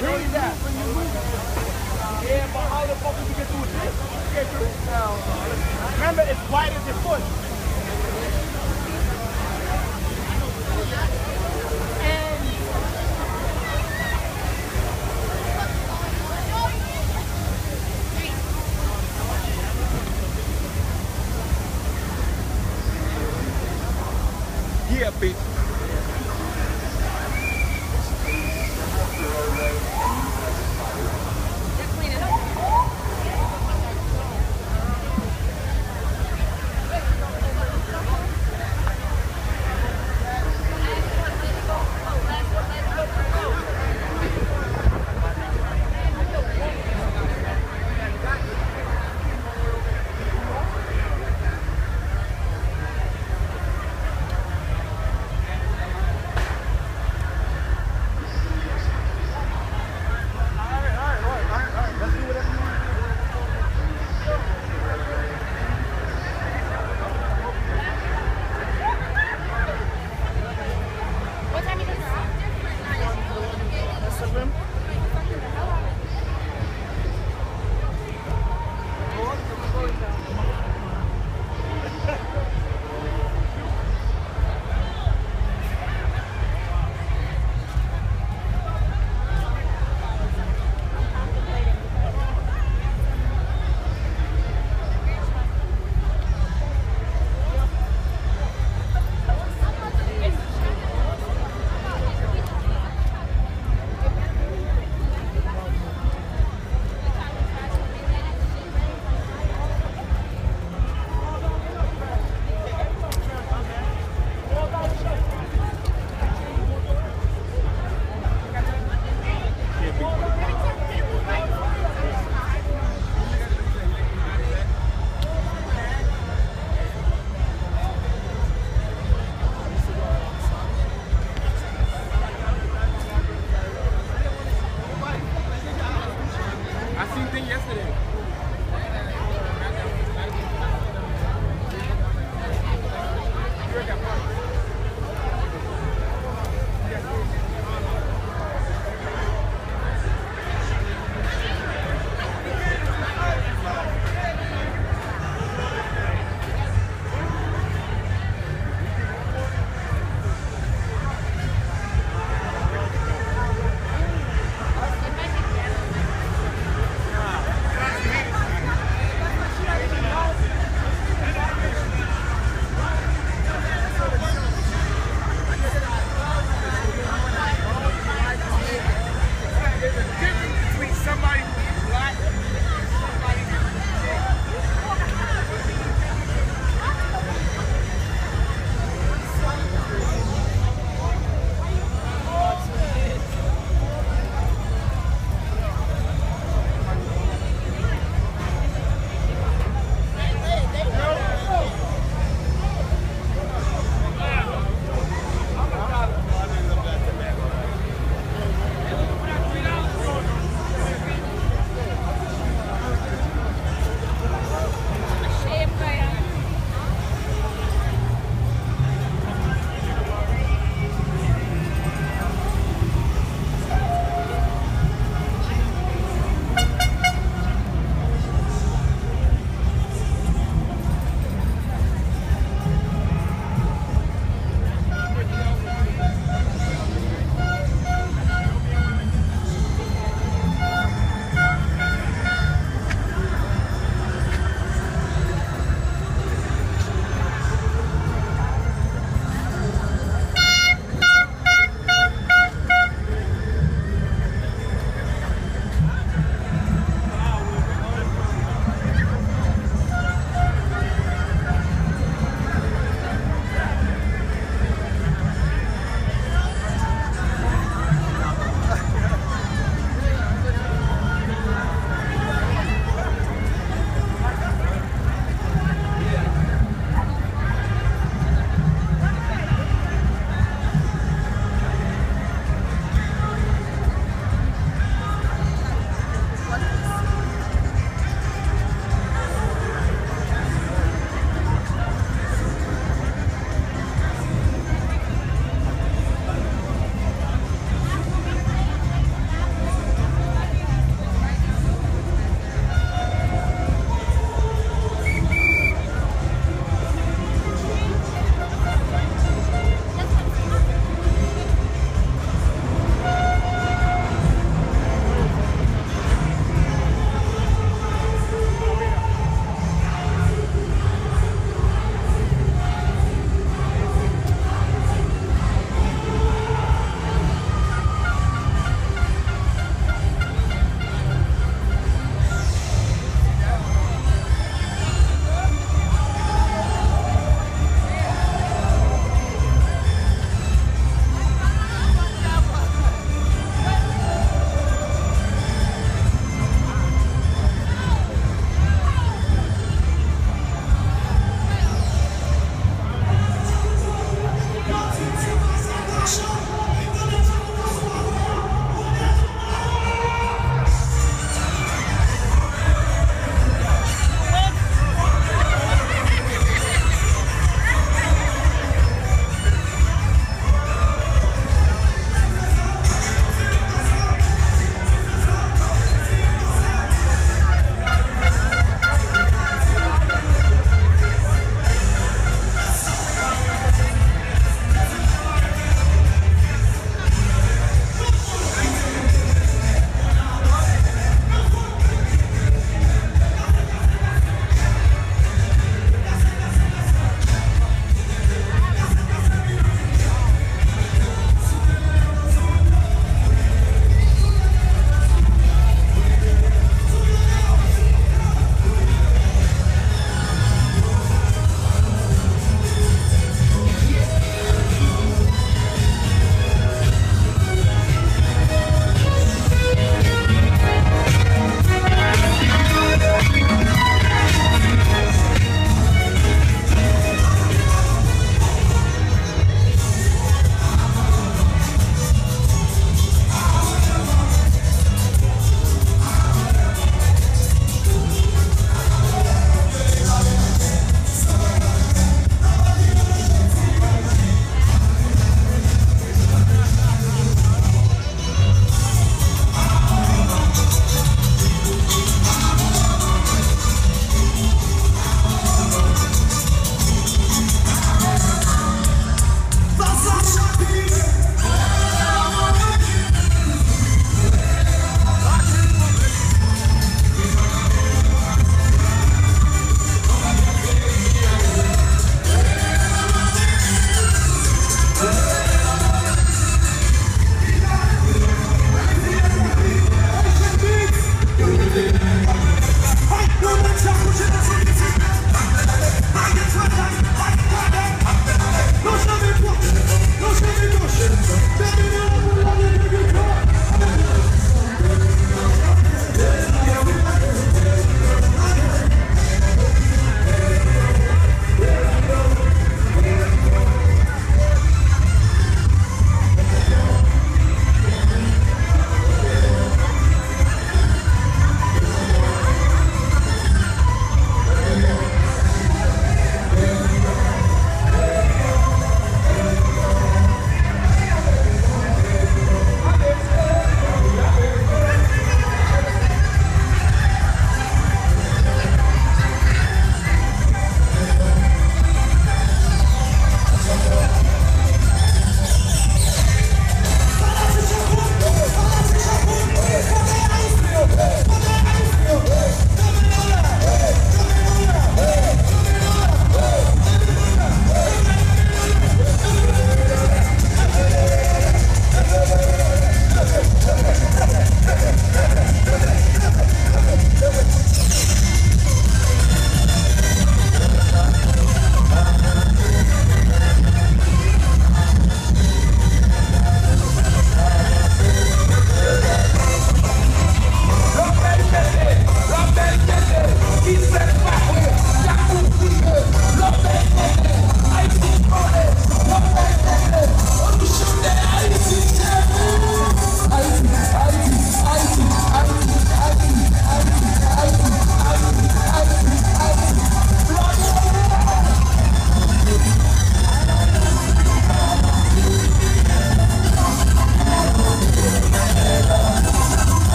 And only that. Yeah, but how the fuck did you get through this? Get through it now. Remember, it's wide as your foot. Yeah, bitch.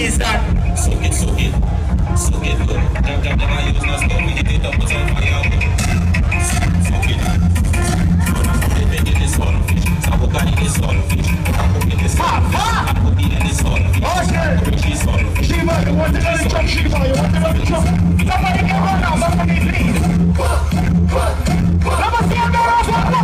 is that? Suck it, look. Jab, never use no stone. We hit it up with some fire. Suck it. They make it this sunfish. Sabukani this sunfish. Taco get this sunfish. Taco be in this sunfish. She's sunfish. Shiva, you want to go to truck, Shiva? You want to go to truck? Somebody get on now, somebody please. Let me see him there.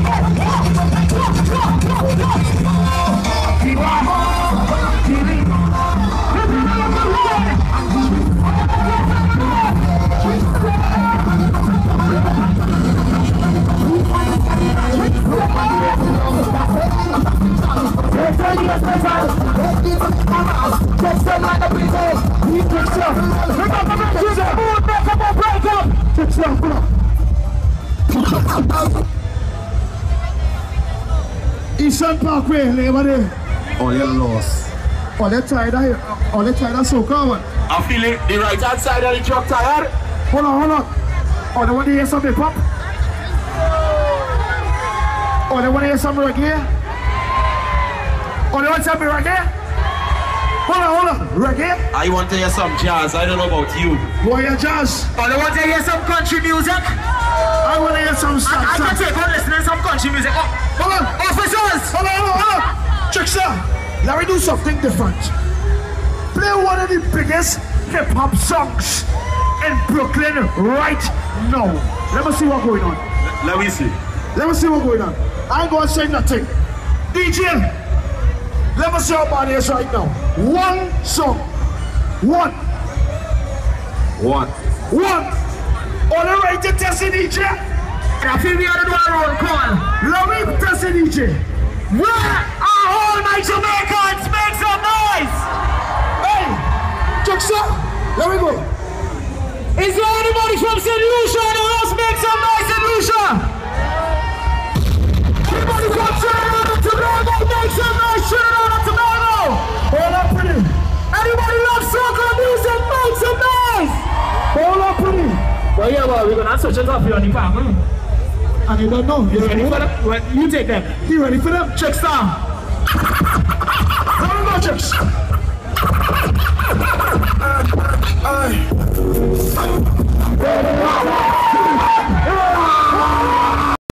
Eastern Parkway, labor day. Oh, you're lost. Oh, let's try that. Oh, let's try that soca one. I'm feeling the right hand side of the truck tired. Hold on. Oh, they want to hear some hip hop? Oh, they want to hear some reggae? Oh, they want some reggae? Hold on. Reggae? I want to hear some jazz. I don't know about you. Boy, yeah, jazz. Oh, they want to hear some country music? I want to hear some stuff. I can take on listening to some country music. Oh, hold on. officers! Hold on. Check, sir. Let me do something different. Play one of the biggest hip-hop songs in Brooklyn right now. Let me see what's going on. Let me see. Let me see what's going on. I ain't gonna say nothing. DJ, let me see how bad it is right now. One song. One. On the right to test the DJ. I feel we ought to do our own call. Let me test the DJ. Where are all my Jamaicans? Make some noise! Hey, check, sir. Let me go. Is there anybody from St. Lucia in the house? Make some noise, St. Lucia! Anybody from Trinidad and Tobago? Make some noise, Trinidad and Tobago! Hold up, pretty. Anybody love soca music? Make some noise! Hold up, pretty. Well, yeah, we're gonna switch it up here on the park, And you don't know. You ready for them? Well, you take them. You ready for them? Check star.